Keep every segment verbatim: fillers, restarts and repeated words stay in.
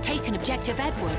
taken objective Edward.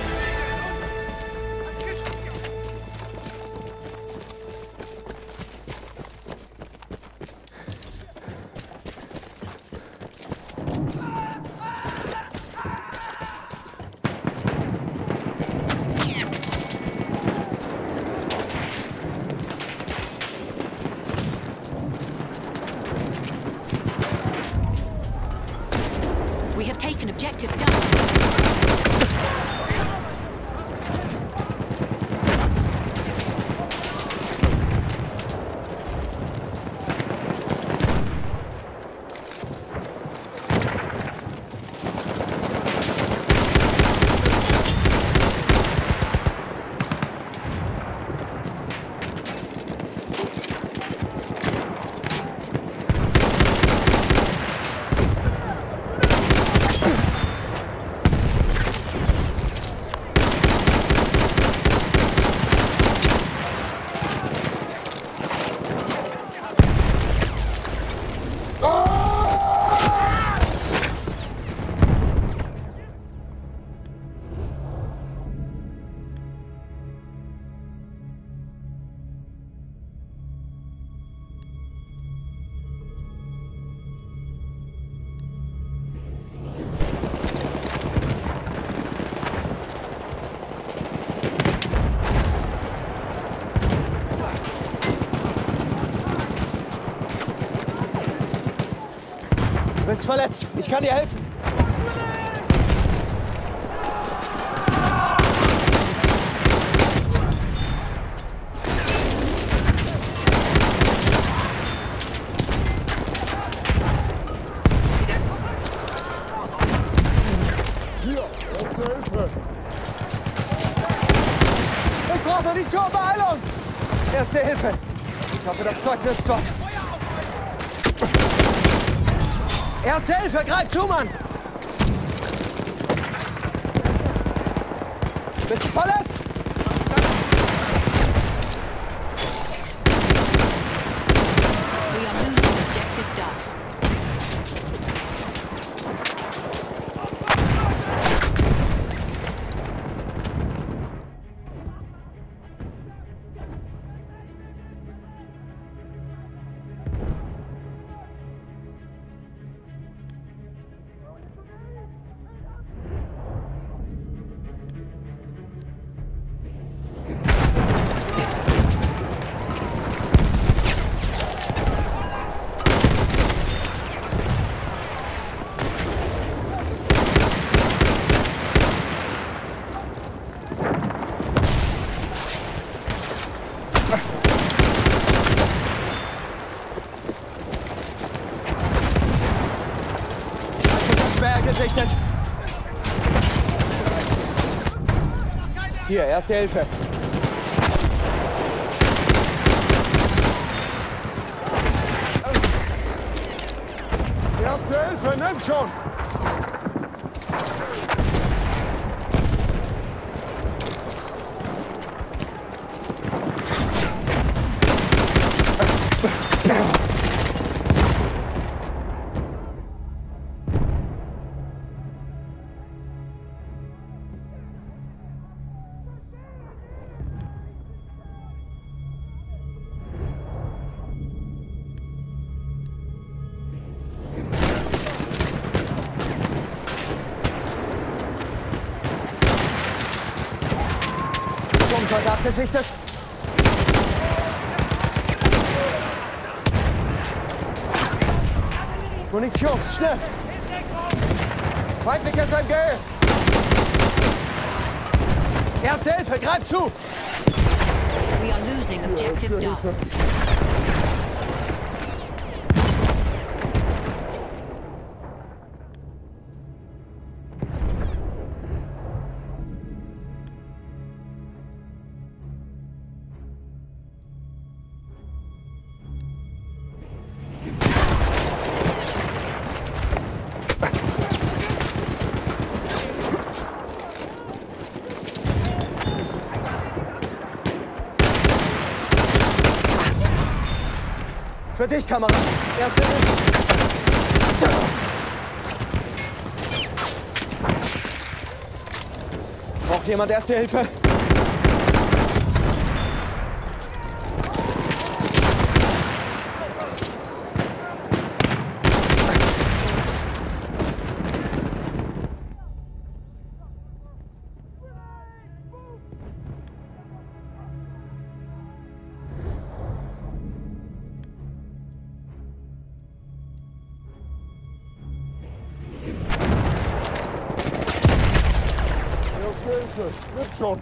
We have taken objective Duff. Du bist verletzt. Ich kann dir helfen. Hier, erste Hilfe. Ich brauche Munition, Beeilung! Erste Hilfe. Ich hoffe, das Zeug nützt was. Erste Hilfe, greif zu, Mann! Bist du verletzt? We are losing objective Duff. Gesichtet. Hier, erste Hilfe. Erste Hilfe, nimm schon! Soldat gesichtet. Munition, schnell! Feindliches M G! Erste Hilfe, greif zu! We are losing objective Duff. Für dich, Kamerad. Erste Hilfe. jemand Erste Hilfe? Hilfe! Wird schon!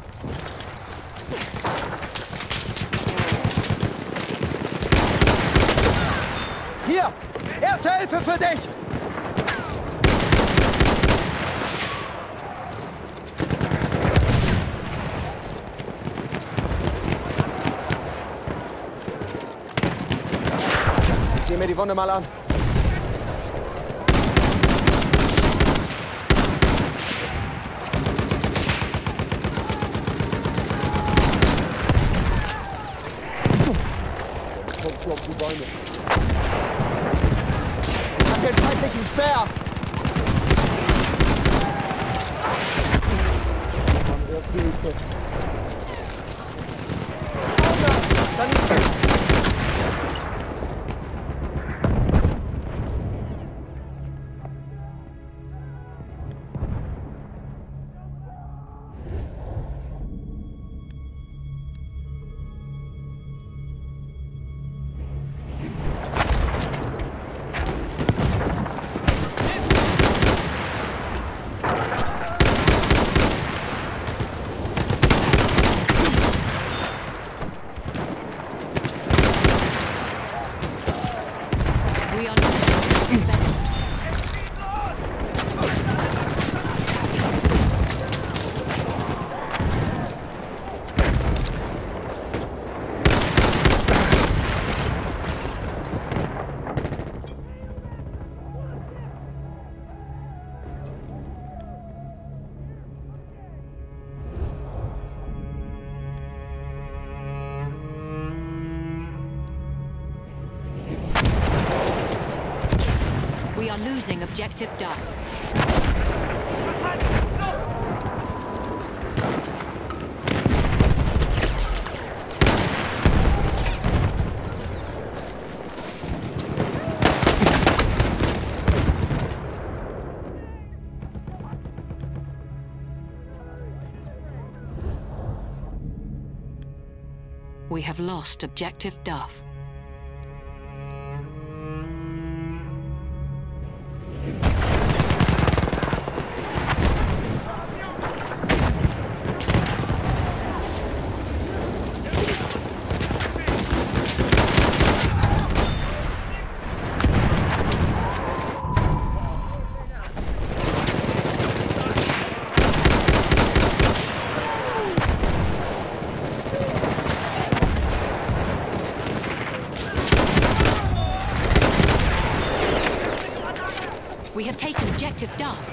Hier! Erste Hilfe für dich! Ich sehe mir die Wunde mal an. Kommt auf die Beine. Ich hab den feindlichen Speer! Erste Hilfe. We are losing. We are losing objective Duff. We have lost objective Duff. We have taken objective Duff.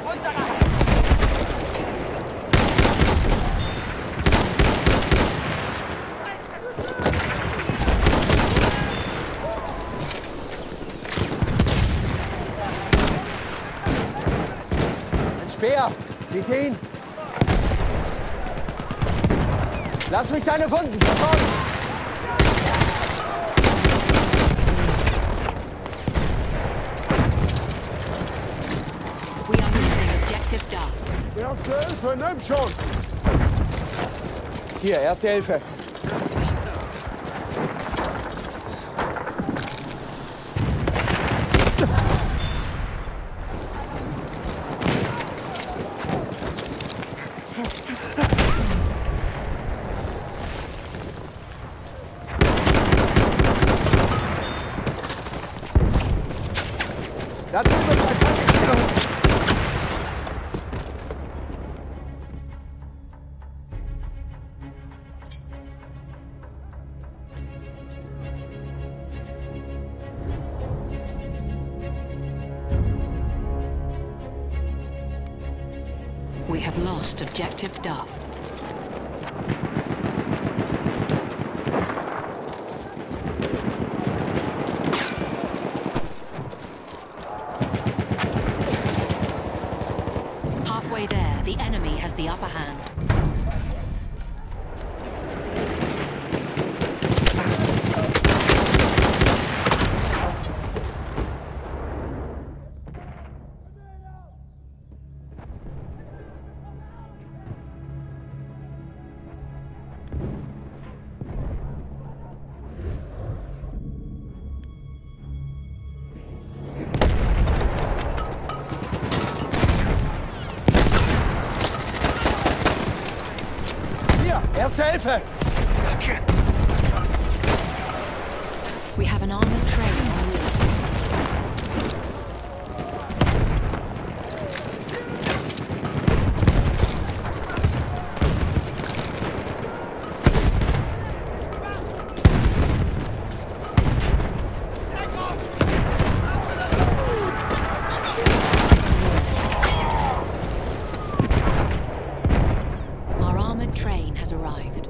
Ein Speer! Seht ihr ihn? Lass mich deine Wunden verfolgen! We are losing objective Duff. Erste Hilfe, nimm schon! Hier, Erste Hilfe. Da drüben ist ein Feindlicher. We have lost objective Duff. Halfway halfway there, the enemy has the upper hand. Erste Hilfe! Danke. We have an armored train en route. Our armored train has arrived.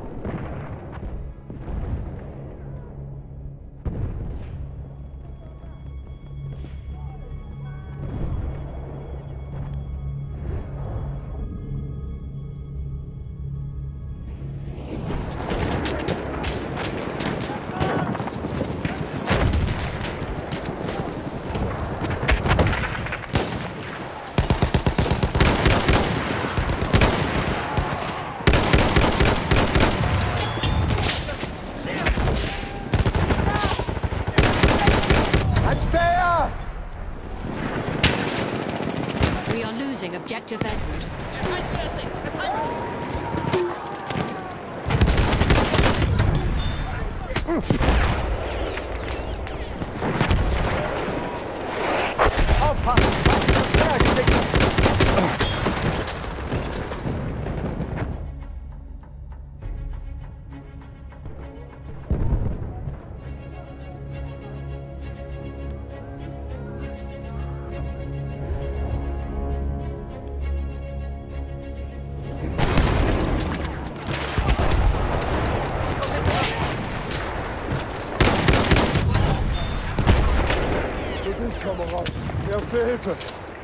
We are losing objective Edward. Aufpassen! Das Bergdecke! Kamerad. Erste Hilfe.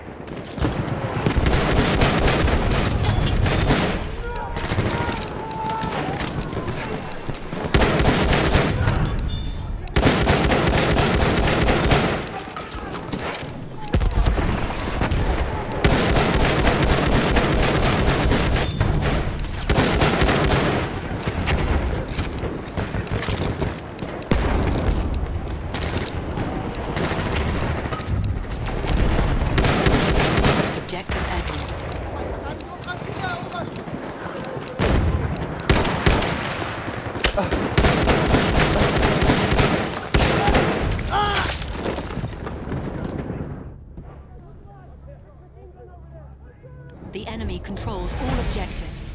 Objective Edward. The enemy controls all objectives.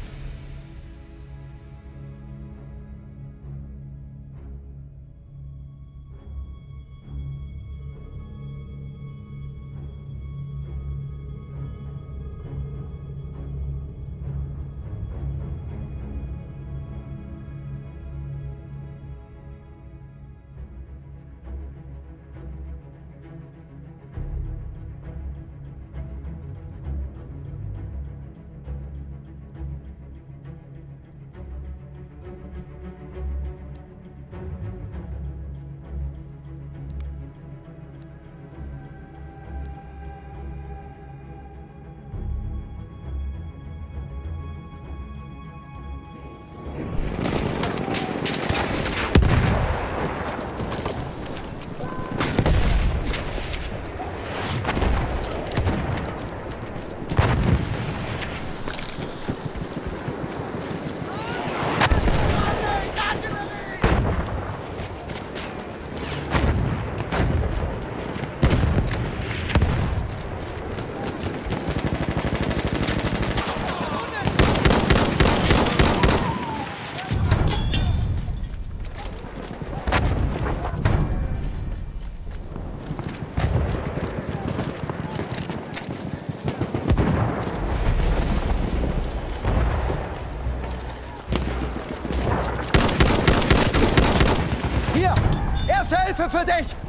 Hier! Erste Hilfe für dich!